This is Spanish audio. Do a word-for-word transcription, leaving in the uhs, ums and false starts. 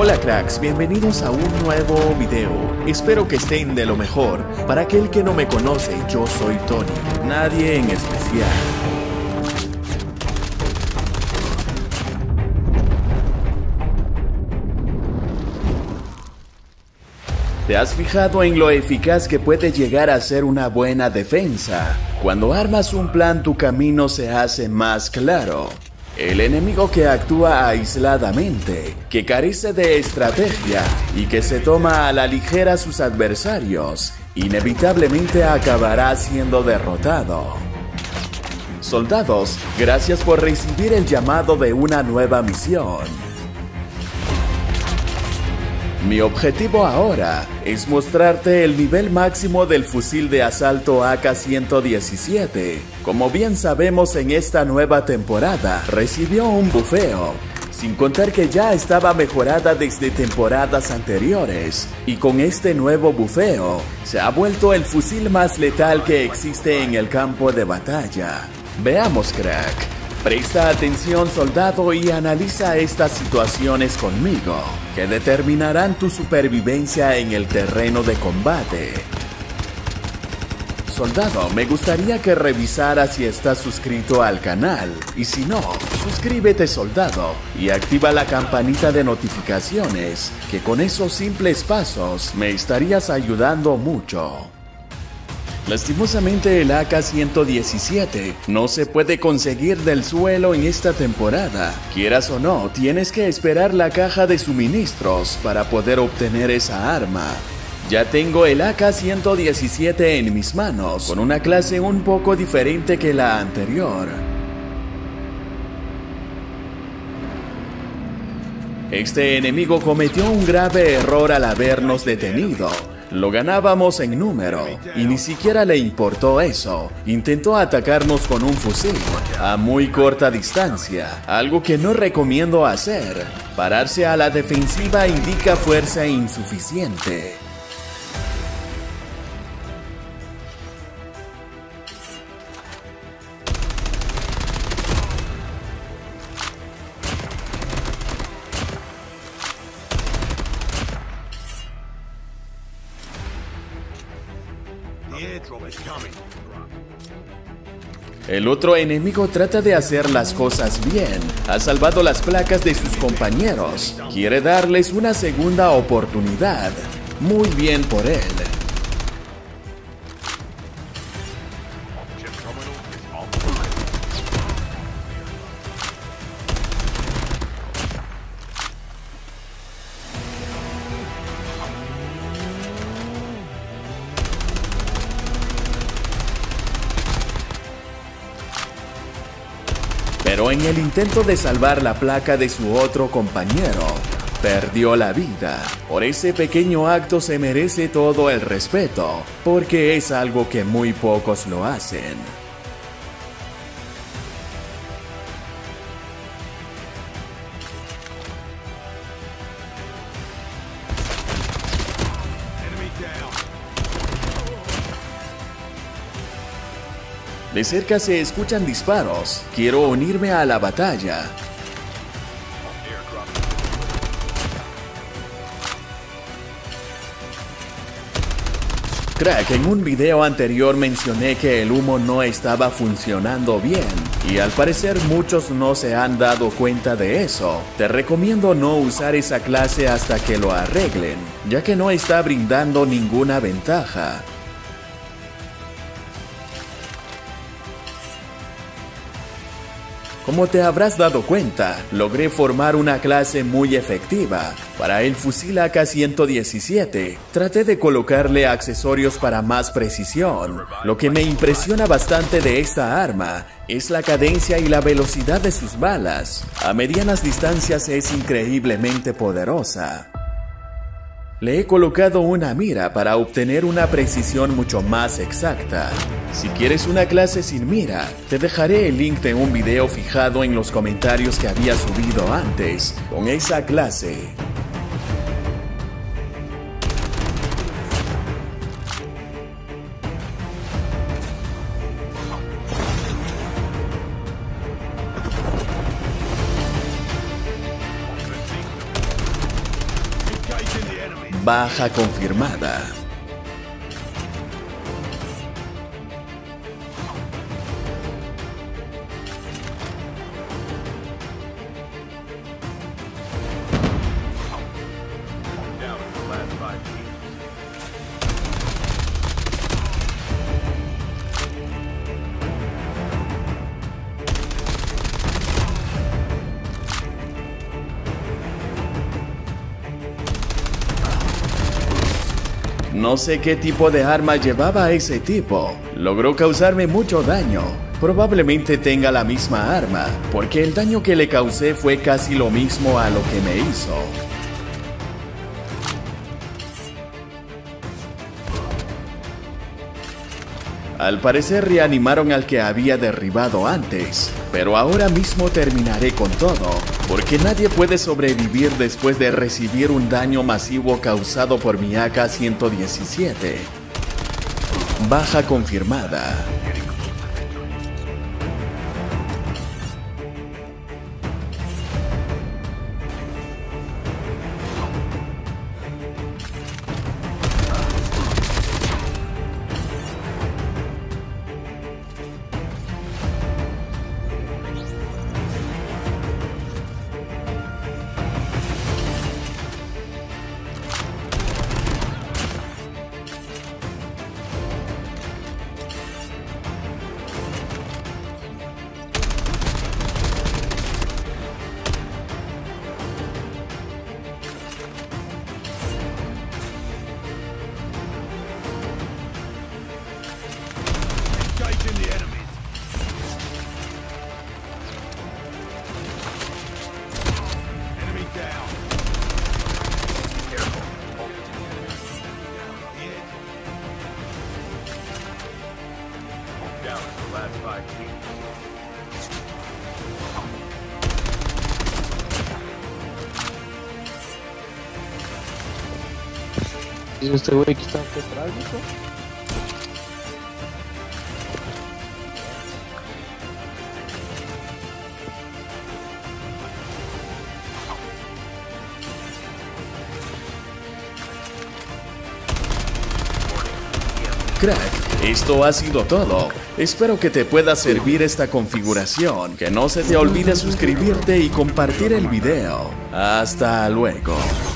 Hola cracks, bienvenidos a un nuevo video. Espero que estén de lo mejor. Para aquel que no me conoce, yo soy Tony, nadie en especial. ¿Te has fijado en lo eficaz que puede llegar a ser una buena defensa? Cuando armas un plan, tu camino se hace más claro. El enemigo que actúa aisladamente, que carece de estrategia y que se toma a la ligera a sus adversarios, inevitablemente acabará siendo derrotado. Soldados, gracias por recibir el llamado de una nueva misión. Mi objetivo ahora es mostrarte el nivel máximo del fusil de asalto A K ciento diecisiete. Como bien sabemos, en esta nueva temporada recibió un bufeo, sin contar que ya estaba mejorada desde temporadas anteriores, y con este nuevo bufeo se ha vuelto el fusil más letal que existe en el campo de batalla. Veamos, crack. Presta atención, soldado, y analiza estas situaciones conmigo, que determinarán tu supervivencia en el terreno de combate. Soldado, me gustaría que revisaras si estás suscrito al canal, y si no, suscríbete, soldado, y activa la campanita de notificaciones, que con esos simples pasos me estarías ayudando mucho. Lastimosamente el A K ciento diecisiete no se puede conseguir del suelo en esta temporada. Quieras o no, tienes que esperar la caja de suministros para poder obtener esa arma. Ya tengo el A K ciento diecisiete en mis manos, con una clase un poco diferente que la anterior. Este enemigo cometió un grave error al habernos detenido. Lo ganábamos en número, y ni siquiera le importó eso. Intentó atacarnos con un fusil, a muy corta distancia, algo que no recomiendo hacer. Pararse a la defensiva indica fuerza insuficiente. El otro enemigo trata de hacer las cosas bien. Ha salvado las placas de sus compañeros. Quiere darles una segunda oportunidad. Muy bien por él. Pero en el intento de salvar la placa de su otro compañero, perdió la vida. Por ese pequeño acto se merece todo el respeto, porque es algo que muy pocos lo hacen. De cerca se escuchan disparos. Quiero unirme a la batalla. Crack, en un video anterior mencioné que el humo no estaba funcionando bien, y al parecer muchos no se han dado cuenta de eso. Te recomiendo no usar esa clase hasta que lo arreglen, ya que no está brindando ninguna ventaja. Como te habrás dado cuenta, logré formar una clase muy efectiva. Para el fusil A K ciento diecisiete, traté de colocarle accesorios para más precisión. Lo que me impresiona bastante de esta arma es la cadencia y la velocidad de sus balas. A medianas distancias es increíblemente poderosa. Le he colocado una mira para obtener una precisión mucho más exacta. Si quieres una clase sin mira, te dejaré el link de un video fijado en los comentarios que había subido antes, con esa clase. Baja confirmada. No sé qué tipo de arma llevaba ese tipo. Logró causarme mucho daño. Probablemente tenga la misma arma, porque el daño que le causé fue casi lo mismo a lo que me hizo. Al parecer reanimaron al que había derribado antes, pero ahora mismo terminaré con todo, porque nadie puede sobrevivir después de recibir un daño masivo causado por mi A K ciento diecisiete. Baja confirmada. ¿Y este güey que está aquí atrás, hijo? Crack, esto ha sido todo. Espero que te pueda servir esta configuración. Que no se te olvide suscribirte y compartir el video. Hasta luego.